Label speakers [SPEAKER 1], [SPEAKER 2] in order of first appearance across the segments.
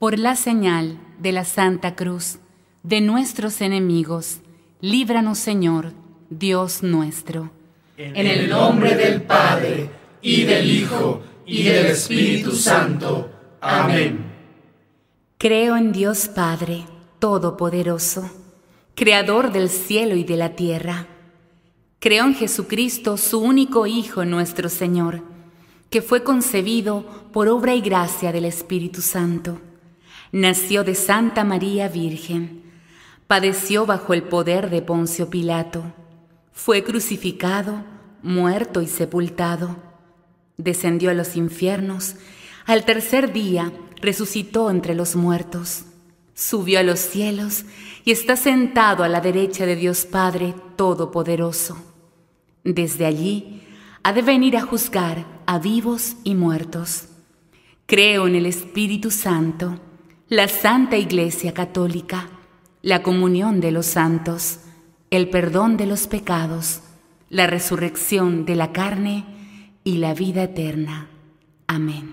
[SPEAKER 1] Por la señal de la Santa Cruz de nuestros enemigos, líbranos, Señor, Dios nuestro.
[SPEAKER 2] En el nombre del Padre, y del Hijo, y del Espíritu Santo. Amén.
[SPEAKER 1] Creo en Dios Padre Todopoderoso, Creador del cielo y de la tierra. Creo en Jesucristo, su único Hijo, nuestro Señor, que fue concebido por obra y gracia del Espíritu Santo. Nació de Santa María Virgen, padeció bajo el poder de Poncio Pilato, fue crucificado, muerto y sepultado, descendió a los infiernos, al tercer día resucitó entre los muertos, subió a los cielos y está sentado a la derecha de Dios Padre Todopoderoso. Desde allí ha de venir a juzgar a vivos y muertos. Creo en el Espíritu Santo, la Santa Iglesia Católica, la comunión de los santos, el perdón de los pecados, la resurrección de la carne y la vida eterna. Amén.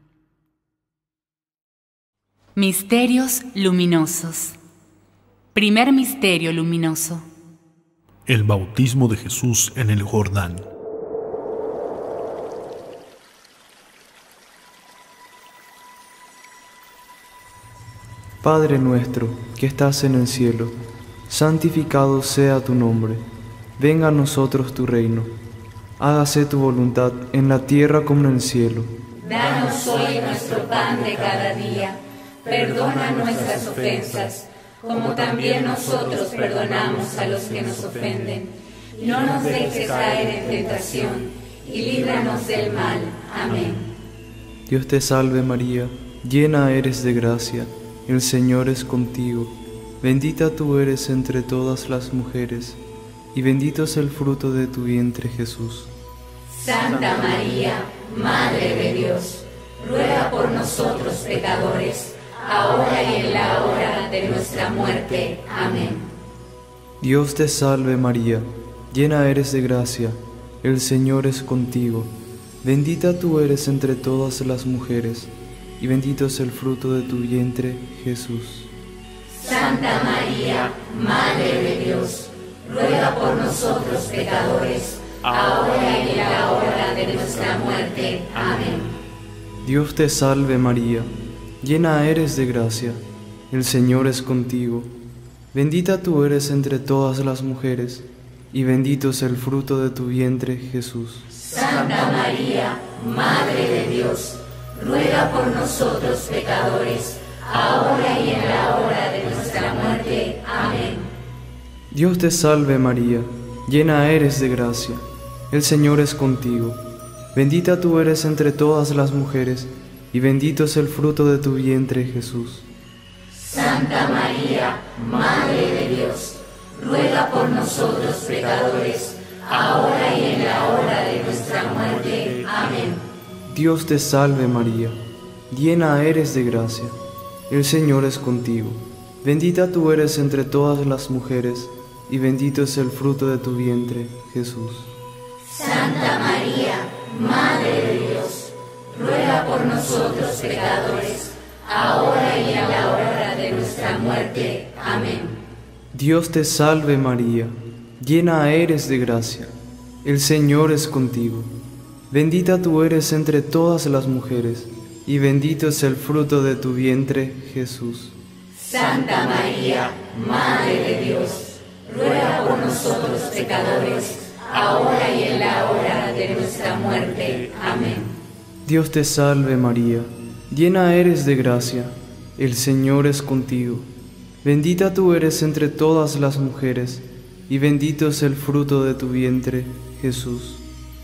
[SPEAKER 1] Misterios luminosos. Primer misterio luminoso:
[SPEAKER 3] el bautismo de Jesús en el Jordán.
[SPEAKER 4] Padre nuestro, que estás en el cielo, santificado sea tu nombre. Venga a nosotros tu reino. Hágase tu voluntad en la tierra como en el cielo.
[SPEAKER 5] Danos hoy nuestro pan de cada día. Perdona nuestras ofensas, como también nosotros perdonamos a los que nos ofenden. No nos dejes caer en tentación, y líbranos del mal. Amén.
[SPEAKER 4] Dios te salve María, llena eres de gracia, el Señor es contigo. Bendita tú eres entre todas las mujeres, y bendito es el fruto de tu vientre Jesús.
[SPEAKER 5] Santa María, Madre de Dios, ruega por nosotros pecadores, ahora y en la hora de nuestra muerte. Amén.
[SPEAKER 4] Dios te salve María, llena eres de gracia, el Señor es contigo. Bendita tú eres entre todas las mujeres, y bendito es el fruto de tu vientre Jesús.
[SPEAKER 5] Santa María, Madre de Dios, ruega por nosotros pecadores, ahora y en la hora de nuestra muerte. Amén.
[SPEAKER 4] Dios te salve María, llena eres de gracia, el Señor es contigo. Bendita tú eres entre todas las mujeres, y bendito es el fruto de tu vientre Jesús.
[SPEAKER 5] Santa María, Madre de Dios, ruega por nosotros pecadores, ahora y en la hora de nuestra muerte. Amén.
[SPEAKER 4] Dios te salve María, llena eres de gracia, el Señor es contigo. Bendita tú eres entre todas las mujeres, y bendito es el fruto de tu vientre Jesús.
[SPEAKER 5] Santa María, Madre de Dios, ruega por nosotros pecadores, ahora y en la hora de nuestra muerte. Amén.
[SPEAKER 4] Dios te salve María, llena eres de gracia, el Señor es contigo. Bendita tú eres entre todas las mujeres, y bendito es el fruto de tu vientre, Jesús.
[SPEAKER 5] Santa María, Madre de Dios, ruega por nosotros pecadores, ahora y en la hora de nuestra muerte. Amén.
[SPEAKER 4] Dios te salve María, llena eres de gracia, el Señor es contigo. Bendita tú eres entre todas las mujeres, y bendito es el fruto de tu vientre, Jesús.
[SPEAKER 5] Santa María, Madre de Dios, ruega por nosotros pecadores, ahora y en la hora de nuestra muerte. Amén.
[SPEAKER 4] Dios te salve María, llena eres de gracia, el Señor es contigo. Bendita tú eres entre todas las mujeres, y bendito es el fruto de tu vientre, Jesús.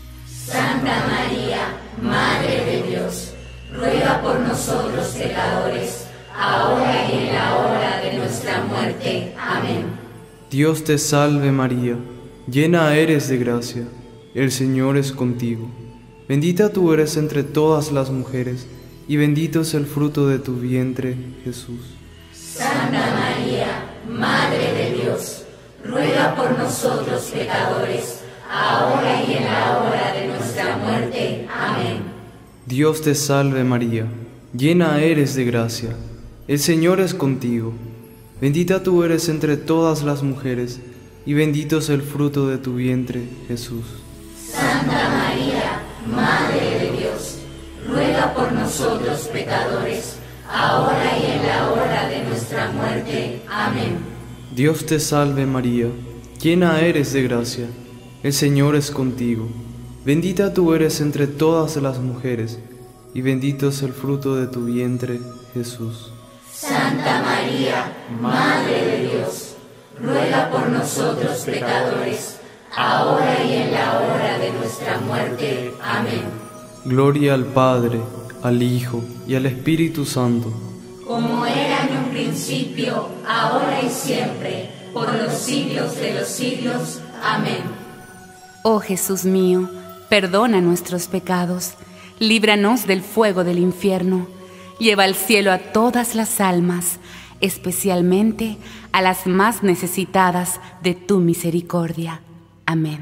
[SPEAKER 5] Santa María, Madre de Dios, ruega por nosotros pecadores, ahora y en la hora de nuestra muerte. Amén.
[SPEAKER 4] Dios te salve María, llena eres de gracia, el Señor es contigo. Bendita tú eres entre todas las mujeres, y bendito es el fruto de tu vientre, Jesús.
[SPEAKER 5] Santa María, Madre de Dios, ruega por nosotros pecadores, ahora y en la hora de nuestra muerte. Amén.
[SPEAKER 4] Dios te salve María, llena eres de gracia, el Señor es contigo. Bendita tú eres entre todas las mujeres, y bendito es el fruto de tu vientre, Jesús.
[SPEAKER 5] Santa María, Madre de Dios, ruega por nosotros pecadores, ahora y en la hora de nuestra muerte. Amén.
[SPEAKER 4] Dios te salve María, llena eres de gracia, el Señor es contigo. Bendita tú eres entre todas las mujeres, y bendito es el fruto de tu vientre, Jesús.
[SPEAKER 5] Santa María, Madre de Dios, ruega por nosotros pecadores, ahora y en la hora de nuestra muerte. Amén.
[SPEAKER 4] Gloria al Padre, al Hijo y al Espíritu Santo,
[SPEAKER 5] como era en un principio, ahora y siempre, por los siglos de los siglos. Amén.
[SPEAKER 1] Oh Jesús mío, perdona nuestros pecados, líbranos del fuego del infierno, lleva al cielo a todas las almas, especialmente a las más necesitadas de tu misericordia. Amén.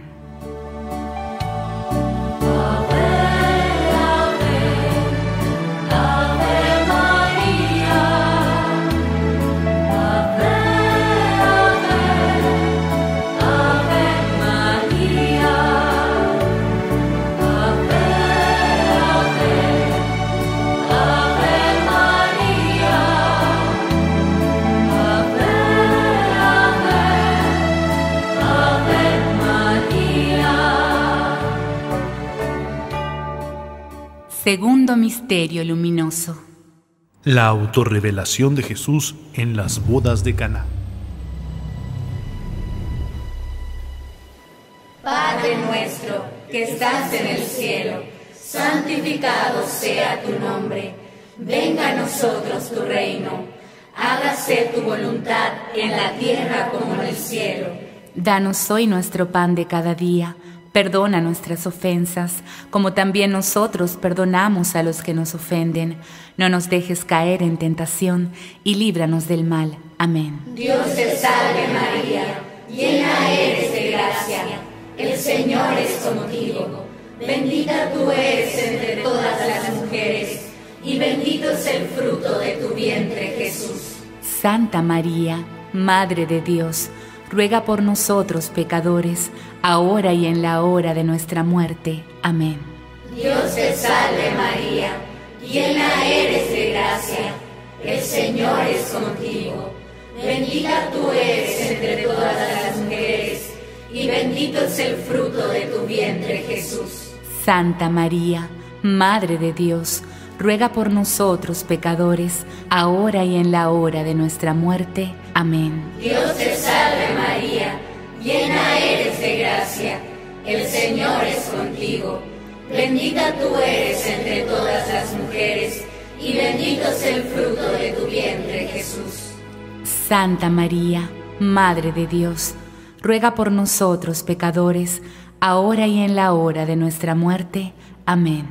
[SPEAKER 1] Segundo misterio luminoso.
[SPEAKER 3] La autorrevelación de Jesús en las bodas de Caná.
[SPEAKER 5] Padre nuestro, que estás en el cielo, santificado sea tu nombre. Venga a nosotros tu reino. Hágase tu voluntad en la tierra como en el cielo.
[SPEAKER 1] Danos hoy nuestro pan de cada día. Perdona nuestras ofensas, como también nosotros perdonamos a los que nos ofenden. No nos dejes caer en tentación y líbranos del mal. Amén.
[SPEAKER 5] Dios te salve María, llena eres de gracia. El Señor es contigo. Bendita tú eres entre todas las mujeres, y bendito es el fruto de tu vientre, Jesús.
[SPEAKER 1] Santa María, Madre de Dios, ruega por nosotros pecadores, ahora y en la hora de nuestra muerte. Amén.
[SPEAKER 5] Dios te salve María, llena eres de gracia, el Señor es contigo. Bendita tú eres entre todas las mujeres, y bendito es el fruto de tu vientre, Jesús.
[SPEAKER 1] Santa María, Madre de Dios, ruega por nosotros pecadores, ahora y en la hora de nuestra muerte. Amén.
[SPEAKER 5] Dios te salve María, llena eres de gracia, el Señor es contigo. Bendita tú eres entre todas las mujeres, y bendito es el fruto de tu vientre, Jesús.
[SPEAKER 1] Santa María, Madre de Dios, ruega por nosotros pecadores, ahora y en la hora de nuestra muerte. Amén.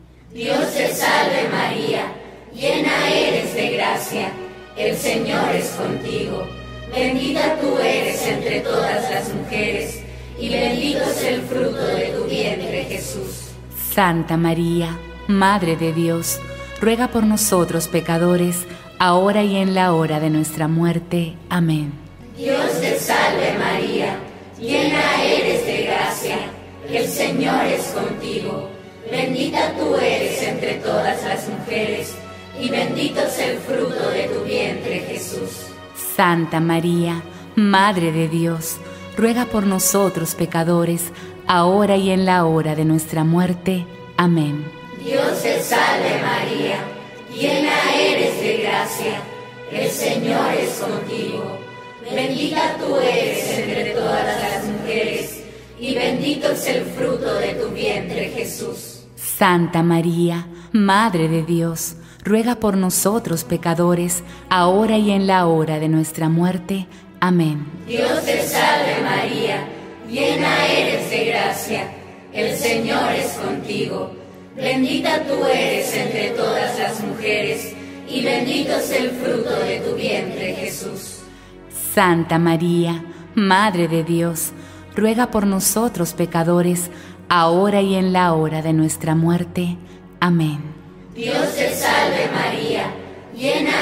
[SPEAKER 5] Dios te salve María, llena eres de gracia, el Señor es contigo. Bendita tú eres entre todas las mujeres, y bendito es el fruto de tu vientre, Jesús.
[SPEAKER 1] Santa María, Madre de Dios, ruega por nosotros pecadores, ahora y en la hora de nuestra muerte. Amén.
[SPEAKER 5] Dios te salve María, llena eres de gracia, el Señor es contigo. Bendita tú eres entre todas las mujeres, y bendito es el fruto de tu vientre, Jesús.
[SPEAKER 1] Santa María, Madre de Dios, ruega por nosotros pecadores, ahora y en la hora de nuestra muerte. Amén.
[SPEAKER 5] Dios te salve María, llena eres de gracia, el Señor es contigo. Bendita tú eres entre todas las mujeres, y bendito es el fruto de tu vientre, Jesús.
[SPEAKER 1] Santa María, Madre de Dios, ruega por nosotros pecadores, ahora y en la hora de nuestra muerte. Amén.
[SPEAKER 5] Dios te salve María, llena eres de gracia, el Señor es contigo. Bendita tú eres entre todas las mujeres, y bendito es el fruto de tu vientre, Jesús.
[SPEAKER 1] Santa María, Madre de Dios, ruega por nosotros pecadores, ahora y en la hora de nuestra muerte. Amén.
[SPEAKER 5] Dios te salve María, llena eres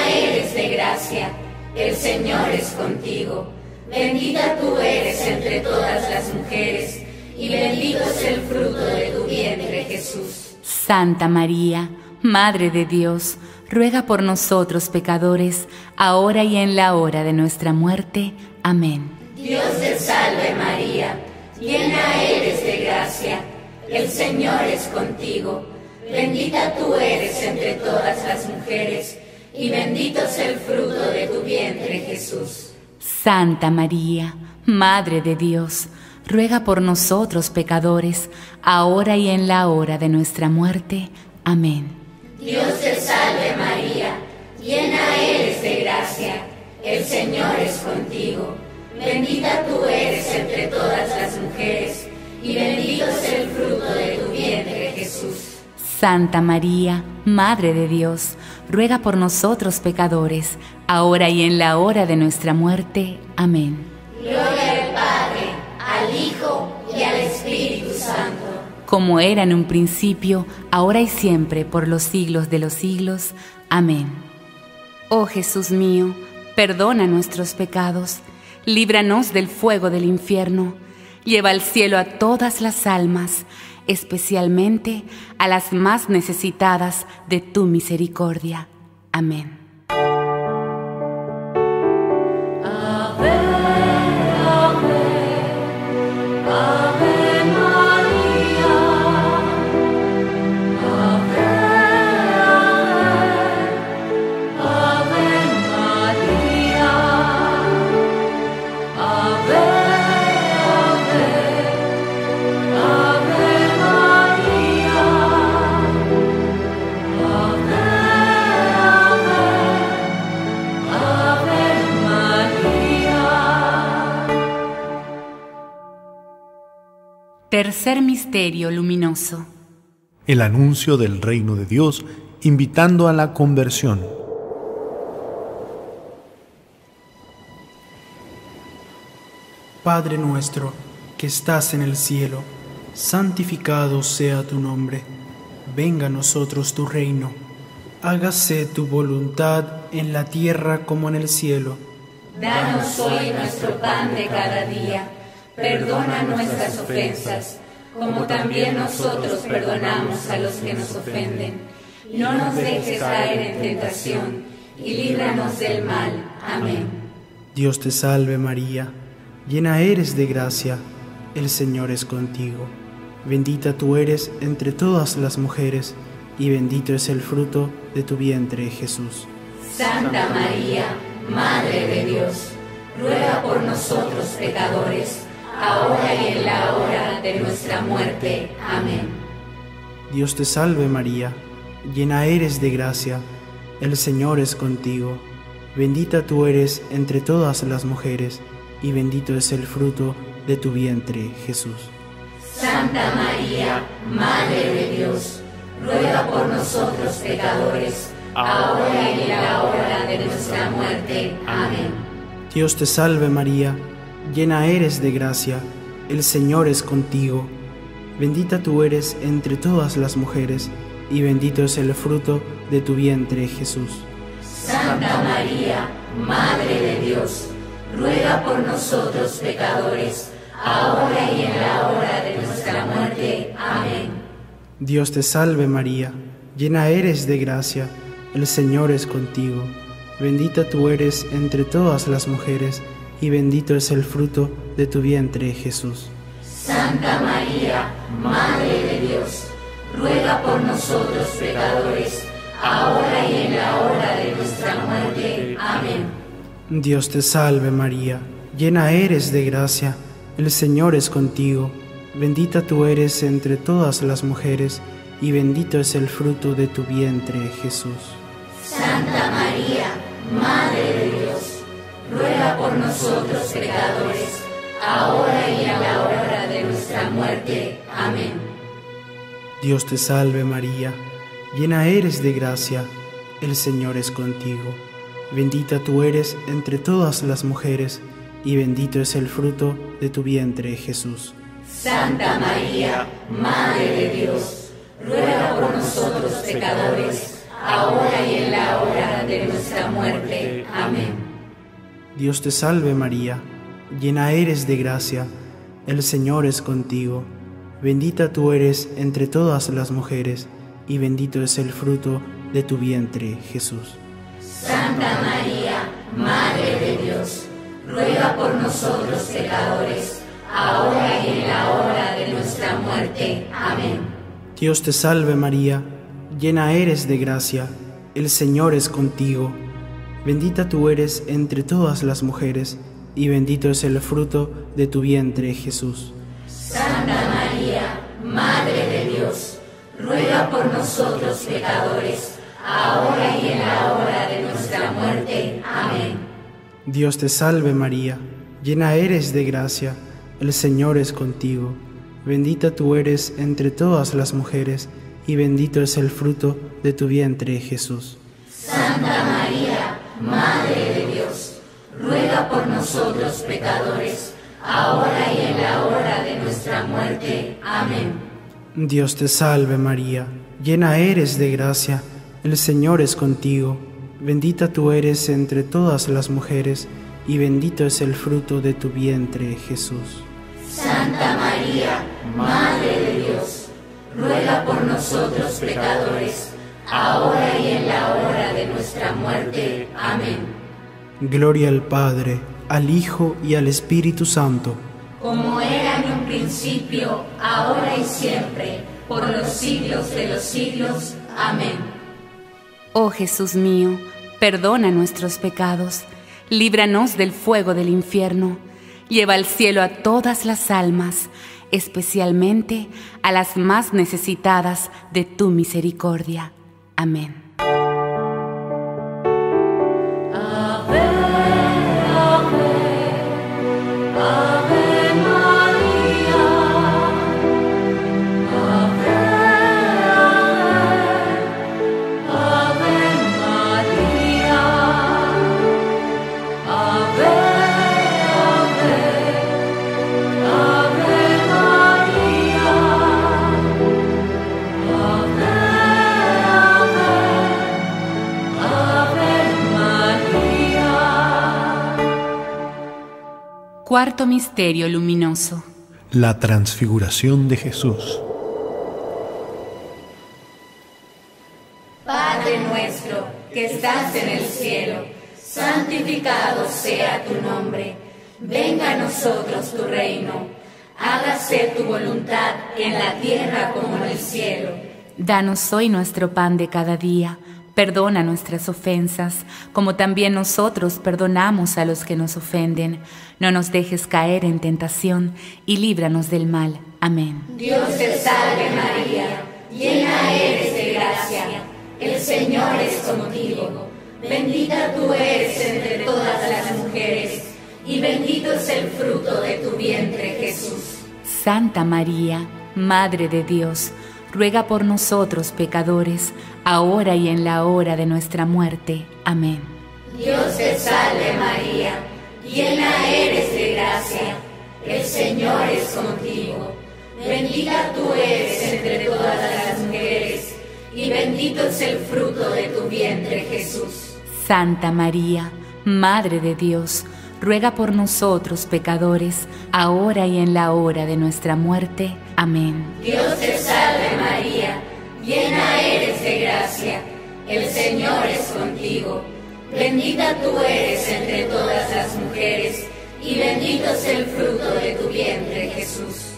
[SPEAKER 5] eres de gracia, el Señor es contigo. Bendita tú eres entre todas las mujeres, y bendito es el fruto de tu vientre, Jesús.
[SPEAKER 1] Santa María, Madre de Dios, ruega por nosotros pecadores, ahora y en la hora de nuestra muerte. Amén.
[SPEAKER 5] Dios te salve María, llena eres de gracia, el Señor es contigo. Bendita tú eres entre todas las mujeres, y bendito es el fruto de tu vientre, Jesús.
[SPEAKER 1] Santa María, Madre de Dios, ruega por nosotros pecadores, ahora y en la hora de nuestra muerte. Amén.
[SPEAKER 5] Dios te salve María, llena eres de gracia, el Señor es contigo. Bendita tú eres entre todas las mujeres, y bendito es el fruto de tu vientre, Jesús.
[SPEAKER 1] Santa María, Madre de Dios, ruega por nosotros pecadores, ahora y en la hora de nuestra muerte. Amén.
[SPEAKER 5] Gloria al Padre, al Hijo y al Espíritu Santo.
[SPEAKER 1] Como era en un principio, ahora y siempre, por los siglos de los siglos. Amén. Oh Jesús mío, perdona nuestros pecados, líbranos del fuego del infierno, lleva al cielo a todas las almas, especialmente a las más necesitadas de tu misericordia. Amén. Tercer misterio luminoso.
[SPEAKER 3] El anuncio del reino de Dios, invitando a la conversión.
[SPEAKER 6] Padre nuestro, que estás en el cielo, santificado sea tu nombre. Venga a nosotros tu reino. Hágase tu voluntad en la tierra como en el cielo.
[SPEAKER 5] Danos hoy nuestro pan de cada día. Perdona nuestras ofensas, como también nosotros perdonamos a los que nos ofenden. No nos dejes caer en tentación, y líbranos del mal. Amén.
[SPEAKER 6] Dios te salve María, llena eres de gracia, el Señor es contigo. Bendita tú eres entre todas las mujeres, y bendito es el fruto de tu vientre, Jesús.
[SPEAKER 5] Santa María, Madre de Dios, ruega por nosotros pecadores, ahora y en la hora de nuestra muerte. Amén.
[SPEAKER 6] Dios te salve María, llena eres de gracia, el Señor es contigo. Bendita tú eres entre todas las mujeres, y bendito es el fruto de tu vientre, Jesús.
[SPEAKER 5] Santa María, Madre de Dios, ruega por nosotros pecadores, ahora y en la hora de nuestra muerte. Amén.
[SPEAKER 6] Dios te salve María, llena eres de gracia, el Señor es contigo. Bendita tú eres entre todas las mujeres, y bendito es el fruto de tu vientre, Jesús.
[SPEAKER 5] Santa María, Madre de Dios, ruega por nosotros pecadores, ahora y en la hora de nuestra muerte. Amén.
[SPEAKER 6] Dios te salve María, llena eres de gracia, el Señor es contigo. Bendita tú eres entre todas las mujeres, y bendito es el fruto de tu vientre, Jesús.
[SPEAKER 5] Santa María, Madre de Dios, ruega por nosotros pecadores, ahora y en la hora de nuestra muerte. Amén.
[SPEAKER 6] Dios te salve María, llena eres de gracia, el Señor es contigo. Bendita tú eres entre todas las mujeres, y bendito es el fruto de tu vientre, Jesús.
[SPEAKER 5] Santa María, Madre de Dios, ruega por nosotros pecadores, ahora y en la hora de nuestra muerte. Amén.
[SPEAKER 6] Dios te salve María, llena eres de gracia, el Señor es contigo. Bendita tú eres entre todas las mujeres, y bendito es el fruto de tu vientre, Jesús.
[SPEAKER 5] Santa María, Madre de Dios, ruega por nosotros pecadores, ahora y en la hora de nuestra muerte. Amén.
[SPEAKER 6] Dios te salve María, llena eres de gracia, el Señor es contigo. Bendita tú eres entre todas las mujeres, y bendito es el fruto de tu vientre, Jesús.
[SPEAKER 5] Santa María, Madre de Dios, ruega por nosotros pecadores, ahora y en la hora de nuestra muerte. Amén.
[SPEAKER 6] Dios te salve María, llena eres de gracia, el Señor es contigo. Bendita tú eres entre todas las mujeres, y bendito es el fruto de tu vientre, Jesús.
[SPEAKER 5] Santa María, Madre de Dios, ruega por nosotros pecadores, ahora y en la hora de nuestra muerte. Amén.
[SPEAKER 6] Dios te salve María, llena eres de gracia, el Señor es contigo. Bendita tú eres entre todas las mujeres, y bendito es el fruto de tu vientre, Jesús.
[SPEAKER 5] Santa María, Madre de Dios, ruega por nosotros pecadores, ahora y en la hora de nuestra muerte. Amén.
[SPEAKER 6] Dios te salve María, llena eres de gracia, el Señor es contigo. Bendita tú eres entre todas las mujeres, y bendito es el fruto de tu vientre, Jesús.
[SPEAKER 5] Santa María, Madre de Dios, ruega por nosotros pecadores, ahora y en la hora de nuestra muerte. Amén.
[SPEAKER 6] Gloria al Padre, al Hijo y al Espíritu Santo.
[SPEAKER 5] Como era en un principio, ahora y siempre, por los siglos de los siglos. Amén.
[SPEAKER 1] Oh Jesús mío, perdona nuestros pecados, líbranos del fuego del infierno, lleva al cielo a todas las almas, especialmente a las más necesitadas de tu misericordia. Amén. Cuarto misterio luminoso.
[SPEAKER 3] La transfiguración de Jesús.
[SPEAKER 5] Padre nuestro, que estás en el cielo, santificado sea tu nombre. Venga a nosotros tu reino. Hágase tu voluntad en la tierra como en el cielo.
[SPEAKER 1] Danos hoy nuestro pan de cada día. Perdona nuestras ofensas, como también nosotros perdonamos a los que nos ofenden. No nos dejes caer en tentación y líbranos del mal. Amén.
[SPEAKER 5] Dios te salve María, llena eres de gracia. El Señor es contigo. Bendita tú eres entre todas las mujeres, y bendito es el fruto de tu vientre, Jesús.
[SPEAKER 1] Santa María, Madre de Dios, ruega por nosotros pecadores, ahora y en la hora de nuestra muerte. Amén.
[SPEAKER 5] Dios te salve María, llena eres de gracia, el Señor es contigo. Bendita tú eres entre todas las mujeres, y bendito es el fruto de tu vientre, Jesús.
[SPEAKER 1] Santa María, Madre de Dios, ruega por nosotros pecadores, ahora y en la hora de nuestra muerte. Amén.
[SPEAKER 5] Dios te salve María, llena eres de gracia, el Señor es contigo. Bendita tú eres entre todas las mujeres, y bendito es el fruto de tu vientre, Jesús.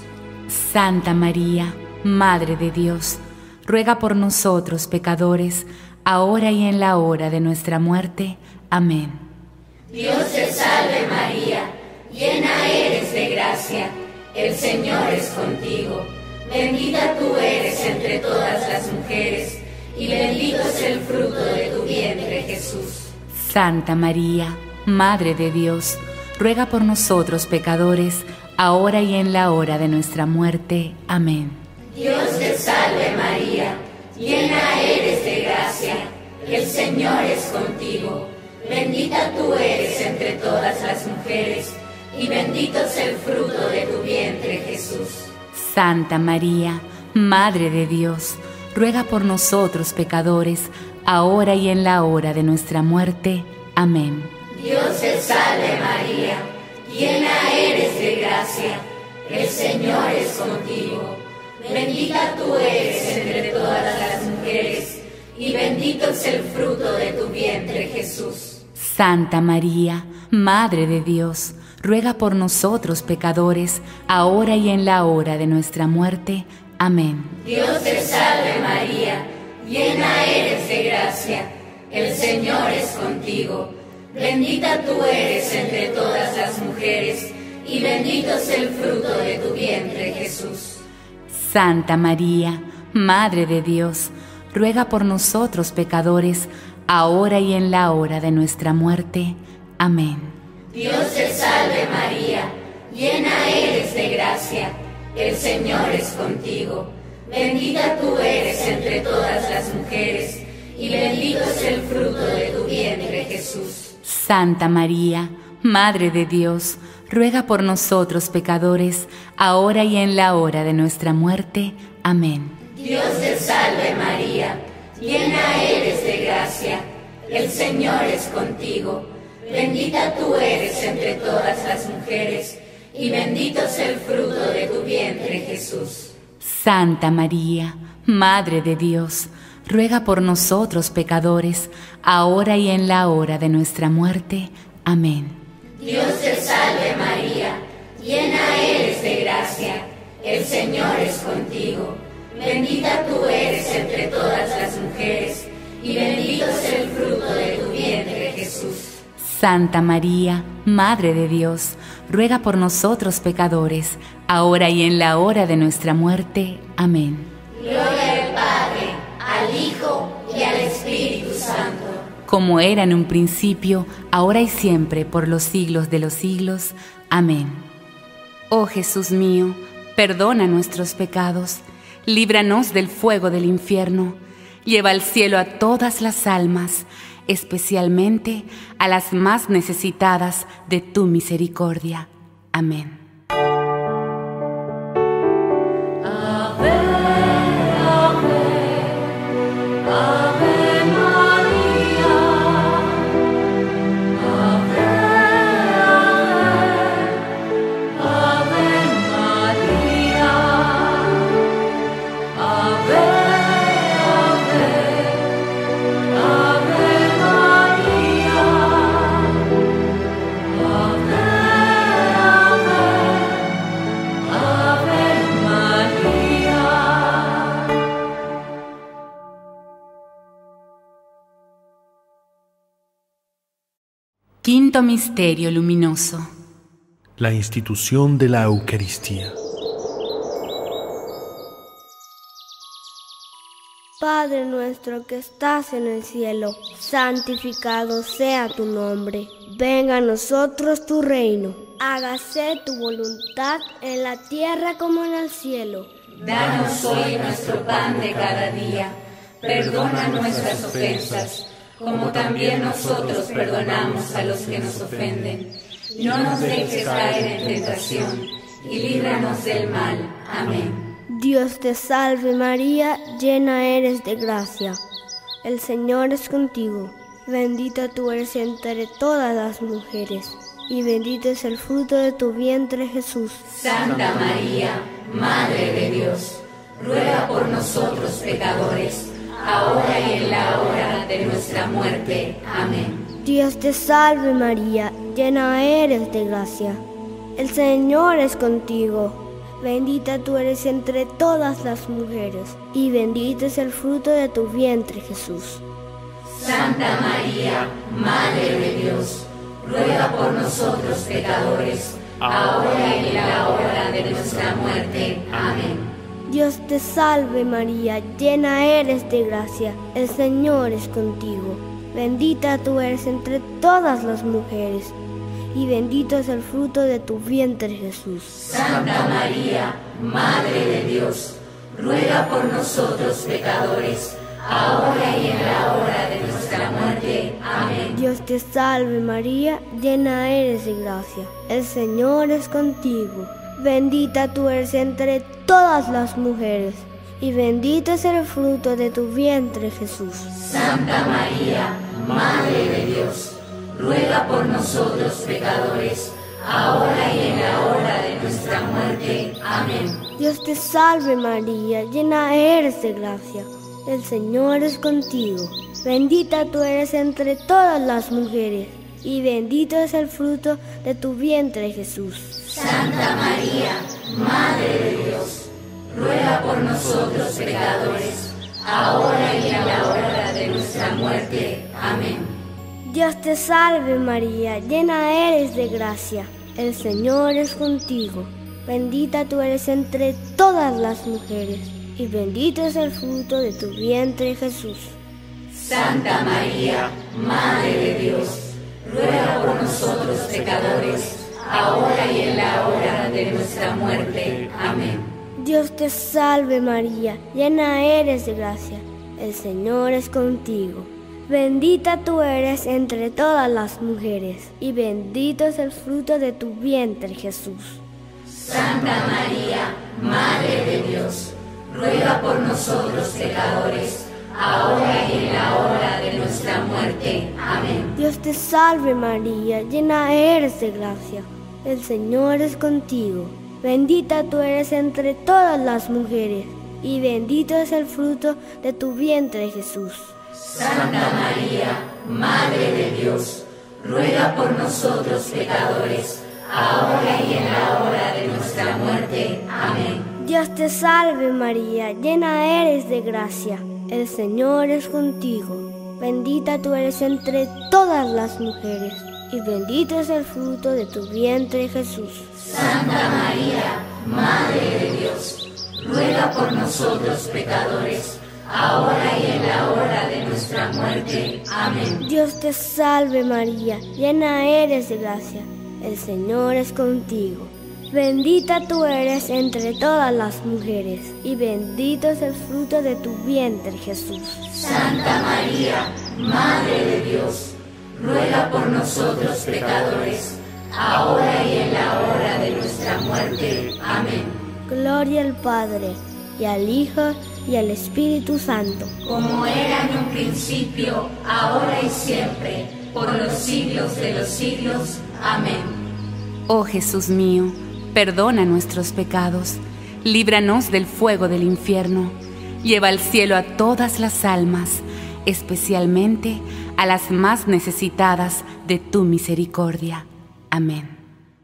[SPEAKER 1] Santa María, Madre de Dios, ruega por nosotros pecadores, ahora y en la hora de nuestra muerte. Amén.
[SPEAKER 5] Dios te salve María, llena eres de gracia, el Señor es contigo. Bendita tú eres entre todas las mujeres, y bendito es el fruto de tu vientre, Jesús.
[SPEAKER 1] Santa María, Madre de Dios, ruega por nosotros pecadores, ahora y en la hora de nuestra muerte. Amén.
[SPEAKER 5] Dios te salve María, llena eres de gracia, el Señor es contigo. Bendita tú eres entre todas las mujeres, y bendito es el fruto de tu vientre, Jesús.
[SPEAKER 1] Santa María, Madre de Dios, ruega por nosotros pecadores, ahora y en la hora de nuestra muerte. Amén.
[SPEAKER 5] Dios te salve María, llena eres de gracia, el Señor es contigo. Bendita tú eres entre todas las mujeres, y bendito es el fruto de tu vientre, Jesús.
[SPEAKER 1] Santa María, Madre de Dios, ruega por nosotros pecadores, ahora y en la hora de nuestra muerte. Amén.
[SPEAKER 5] Dios te salve María, llena eres de gracia, el Señor es contigo. Bendita tú eres entre todas las mujeres, y bendito es el fruto de tu vientre, Jesús.
[SPEAKER 1] Santa María, Madre de Dios, ruega por nosotros pecadores, ahora y en la hora de nuestra muerte. Amén.
[SPEAKER 5] Dios te salve María, llena eres de gracia, el Señor es contigo. Bendita tú eres entre todas las mujeres, y bendito es el fruto de tu vientre, Jesús.
[SPEAKER 1] Santa María, Madre de Dios, ruega por nosotros pecadores, ahora y en la hora de nuestra muerte. Amén.
[SPEAKER 5] Dios te salve María, llena eres de gracia, el Señor es contigo. Bendita tú eres entre todas las mujeres, y bendito es el fruto de tu vientre, Jesús.
[SPEAKER 1] Santa María, Madre de Dios, ruega por nosotros pecadores, ahora y en la hora de nuestra muerte. Amén.
[SPEAKER 5] Dios te salve María, llena eres de gracia, el Señor es contigo. Bendita tú eres entre todas las mujeres, y bendito es el fruto de tu vientre, Jesús.
[SPEAKER 1] Santa María, Madre de Dios, ruega por nosotros pecadores, ahora y en la hora de nuestra muerte. Amén.
[SPEAKER 5] Gloria al Padre, al Hijo y al Espíritu Santo.
[SPEAKER 1] Como era en un principio, ahora y siempre, por los siglos de los siglos. Amén. Oh Jesús mío, perdona nuestros pecados, líbranos del fuego del infierno, lleva al cielo a todas las almas, especialmente a las más necesitadas de tu misericordia. Amén. Quinto misterio luminoso.
[SPEAKER 3] La institución de la Eucaristía.
[SPEAKER 7] Padre nuestro que estás en el cielo, santificado sea tu nombre. Venga a nosotros tu reino. Hágase tu voluntad en la tierra como en el cielo.
[SPEAKER 5] Danos hoy nuestro pan de cada día. Perdona nuestras ofensas, como también nosotros perdonamos a los que nos ofenden. No nos dejes caer en tentación, y líbranos del mal. Amén.
[SPEAKER 7] Dios te salve María, llena eres de gracia. El Señor es contigo. Bendita tú eres entre todas las mujeres, y bendito es el fruto de tu vientre, Jesús.
[SPEAKER 5] Santa María, Madre de Dios, ruega por nosotros pecadores, ahora y en la hora de nuestra muerte. Amén.
[SPEAKER 7] Dios te salve María, llena eres de gracia. El Señor es contigo. Bendita tú eres entre todas las mujeres, y bendito es el fruto de tu vientre, Jesús.
[SPEAKER 5] Santa María, Madre de Dios, ruega por nosotros pecadores, ahora y en la hora de nuestra muerte. Amén.
[SPEAKER 7] Dios te salve María, llena eres de gracia, el Señor es contigo. Bendita tú eres entre todas las mujeres, y bendito es el fruto de tu vientre, Jesús.
[SPEAKER 5] Santa María, Madre de Dios, ruega por nosotros pecadores, ahora y en la hora de nuestra muerte. Amén.
[SPEAKER 7] Dios te salve María, llena eres de gracia, el Señor es contigo. Bendita tú eres entre todas las mujeres, y bendito es el fruto de tu vientre, Jesús.
[SPEAKER 5] Santa María, Madre de Dios, ruega por nosotros pecadores, ahora y en la hora de nuestra muerte. Amén.
[SPEAKER 7] Dios te salve María, llena eres de gracia, el Señor es contigo. Bendita tú eres entre todas las mujeres, y bendito es el fruto de tu vientre, Jesús.
[SPEAKER 5] Santa María, Madre de Dios, ruega por nosotros pecadores, ahora y en la hora de nuestra muerte. Amén.
[SPEAKER 7] Dios te salve María, llena eres de gracia, el Señor es contigo. Bendita tú eres entre todas las mujeres, y bendito es el fruto de tu vientre, Jesús.
[SPEAKER 5] Santa María, Madre de Dios, ruega por nosotros pecadores, ahora y en la hora de nuestra muerte. Amén.
[SPEAKER 7] Dios te salve María, llena eres de gracia, el Señor es contigo. Bendita tú eres entre todas las mujeres, y bendito es el fruto de tu vientre, Jesús.
[SPEAKER 5] Santa María, Madre de Dios, ruega por nosotros pecadores, ahora y en la hora de nuestra muerte. Amén.
[SPEAKER 7] Dios te salve María, llena eres de gracia, el Señor es contigo. Bendita tú eres entre todas las mujeres, y bendito es el fruto de tu vientre, Jesús.
[SPEAKER 5] Santa María, Madre de Dios, ruega por nosotros pecadores, ahora y en la hora de nuestra muerte. Amén.
[SPEAKER 7] Dios te salve María, llena eres de gracia, el Señor es contigo. Bendita tú eres entre todas las mujeres, y bendito es el fruto de tu vientre, Jesús.
[SPEAKER 5] Santa María, Madre de Dios, ruega por nosotros pecadores, ahora y en la hora de nuestra muerte. Amén.
[SPEAKER 7] Dios te salve María, llena eres de gracia, el Señor es contigo. Bendita tú eres entre todas las mujeres, y bendito es el fruto de tu vientre, Jesús.
[SPEAKER 5] Santa María, Madre de Dios, ruega por nosotros pecadores, ahora y en la hora de nuestra muerte. Amén.
[SPEAKER 7] Gloria al Padre, y al Hijo, y al Espíritu Santo,
[SPEAKER 5] como era en un principio, ahora y siempre, por los siglos de los siglos. Amén.
[SPEAKER 1] Oh Jesús mío, perdona nuestros pecados, líbranos del fuego del infierno, lleva al cielo a todas las almas, especialmente a las más necesitadas de tu misericordia. Amén.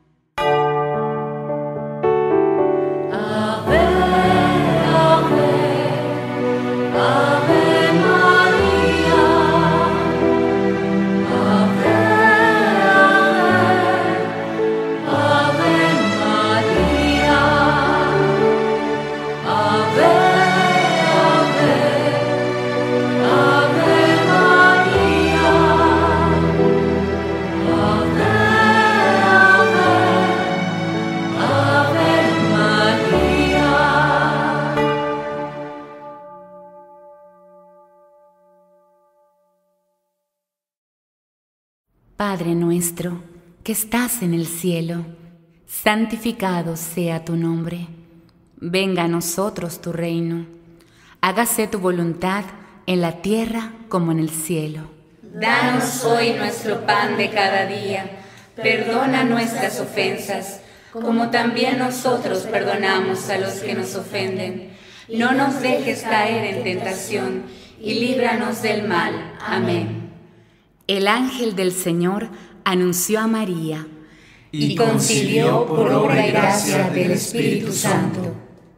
[SPEAKER 1] Padre nuestro, que estás en el cielo, santificado sea tu nombre. Venga a nosotros tu reino. Hágase tu voluntad en la tierra como en el cielo.
[SPEAKER 5] Danos hoy nuestro pan de cada día. Perdona nuestras ofensas, como también nosotros perdonamos a los que nos ofenden. No nos dejes caer en tentación, y líbranos del mal. Amén.
[SPEAKER 1] El ángel del Señor anunció a María
[SPEAKER 2] y concibió por obra y gracia del Espíritu Santo.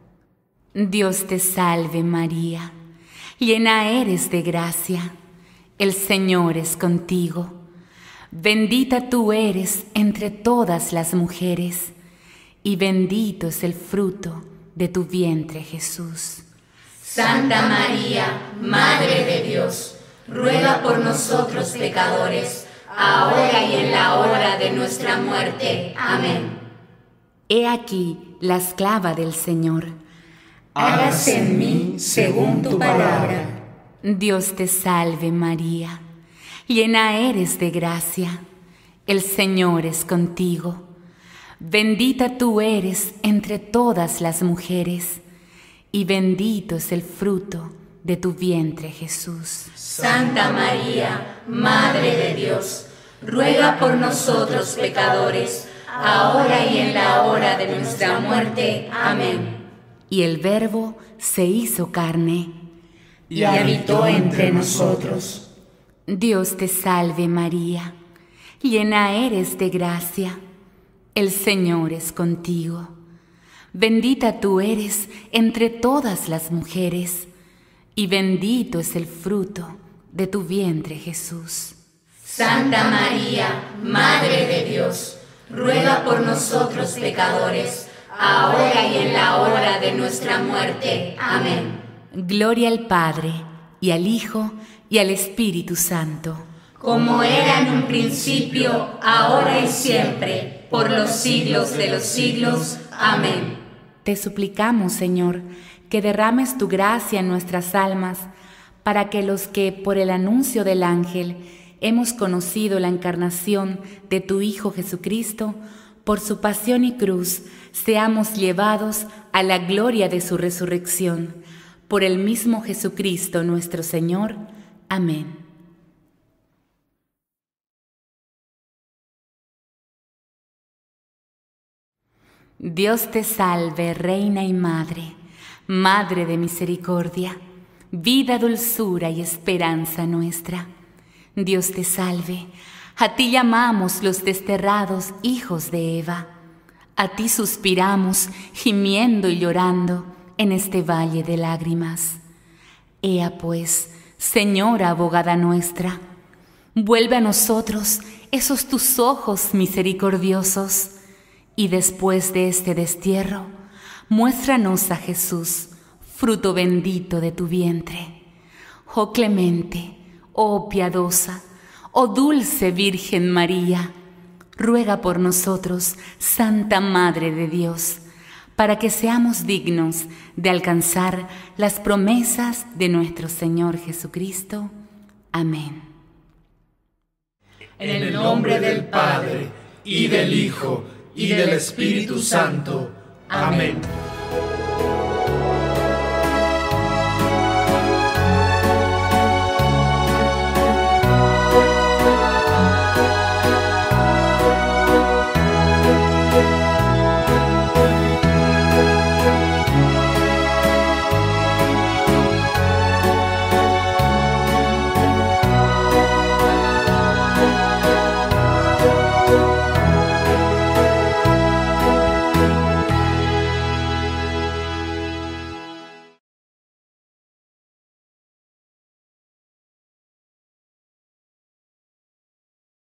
[SPEAKER 1] Dios te salve María, llena eres de gracia, el Señor es contigo. Bendita tú eres entre todas las mujeres, y bendito es el fruto de tu vientre, Jesús.
[SPEAKER 5] Santa María, Madre de Dios, ruega por nosotros pecadores, ahora y en la hora de nuestra muerte. Amén.
[SPEAKER 1] He aquí la esclava del Señor.
[SPEAKER 2] Hágase en mí según tu palabra.
[SPEAKER 1] Dios te salve María, llena eres de gracia, el Señor es contigo. Bendita tú eres entre todas las mujeres, y bendito es el fruto de tu vientre, Jesús.
[SPEAKER 5] Santa María, Madre de Dios, ruega por nosotros pecadores, ahora y en la hora de nuestra muerte. Amén.
[SPEAKER 1] Y el Verbo se hizo carne
[SPEAKER 2] y habitó entre nosotros.
[SPEAKER 1] Dios te salve María, llena eres de gracia, el Señor es contigo. Bendita tú eres entre todas las mujeres, y bendito es el fruto de tu vientre, Jesús.
[SPEAKER 5] Santa María, Madre de Dios, ruega por nosotros pecadores, ahora y en la hora de nuestra muerte. Amén.
[SPEAKER 1] Gloria al Padre, y al Hijo, y al Espíritu Santo.
[SPEAKER 5] Como era en un principio, ahora y siempre, por los siglos de los siglos. Amén.
[SPEAKER 1] Te suplicamos, Señor, que derrames tu gracia en nuestras almas, para que los que, por el anuncio del ángel, hemos conocido la encarnación de tu Hijo Jesucristo, por su pasión y cruz, seamos llevados a la gloria de su resurrección. Por el mismo Jesucristo nuestro Señor. Amén. Dios te salve, Reina y Madre, Madre de misericordia, vida, dulzura y esperanza nuestra. Dios te salve, a ti llamamos los desterrados hijos de Eva. A ti suspiramos, gimiendo y llorando en este valle de lágrimas. Ea pues, Señora abogada nuestra, vuelve a nosotros esos tus ojos misericordiosos, y después de este destierro, muéstranos a Jesús, fruto bendito de tu vientre. Oh clemente, oh piadosa, oh dulce Virgen María, ruega por nosotros, Santa Madre de Dios, para que seamos dignos de alcanzar las promesas de nuestro Señor Jesucristo. Amén.
[SPEAKER 2] En el nombre del Padre, y del Hijo, y del Espíritu Santo. Amén.